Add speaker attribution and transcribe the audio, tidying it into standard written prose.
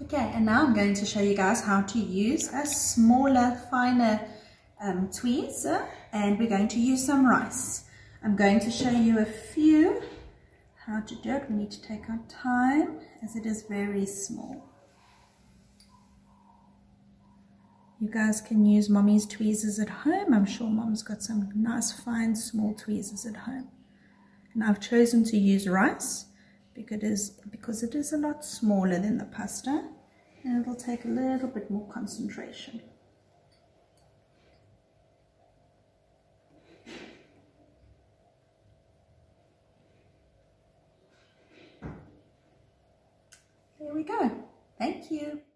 Speaker 1: Okay, and now I'm going to show you guys how to use a smaller, finer tweezer, and we're going to use some rice. I'm going to show you a few how to do it. We need to take our time as it is very small. You guys can use mommy's tweezers at home. I'm sure mom's got some nice fine small tweezers at home. And I've chosen to use rice because it is a lot smaller than the pasta, and it'll take a little bit more concentration. There we go. Thank you.